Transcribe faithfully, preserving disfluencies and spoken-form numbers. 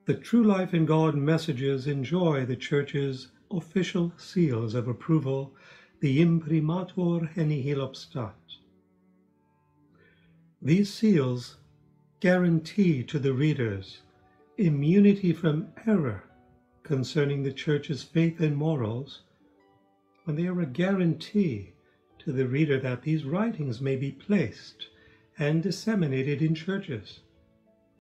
The True Life in God messages enjoy the Church's official seals of approval, the imprimatur nihil obstat. These seals guarantee to the readers immunity from error concerning the Church's faith and morals, and they are a guarantee to the reader that these writings may be placed and disseminated in churches.